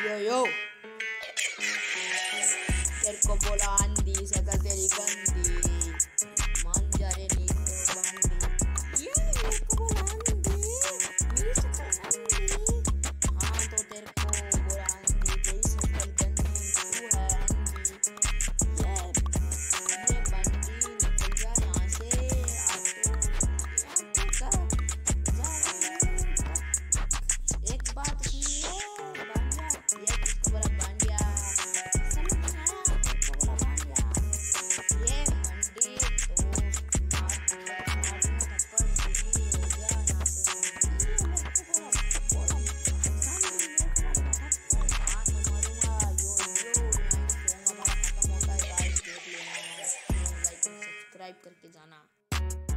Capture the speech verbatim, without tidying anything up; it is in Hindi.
यो यो तेरे को बोला आंधी सका तेरी गंदी मान जा रे नी तो बंदी ये मेरे को बोला आंधी मेरी शक्ल गंदी हाँ तो तेरे को बोला आंधी तेरी शक्ल गंदी तू है आंधी ये ये बंदी निकल जा यहाँ से आ तो एक बात सुनिए बांडिया ये किसको बोला बांडिया समझ में आया किसको बोला बांडिया ये मंडी तो मार मार में थप्पड़ दी हो गया यहाँ से ये मेरे को बोला बोला सामने मेरे को मारेगा थप्पड़ हाँ तो मारूंगा यो यो यहाँ से हमारा खत्म होता है गाइस देख लेना लाइक सब्सक्राइब करके जाना।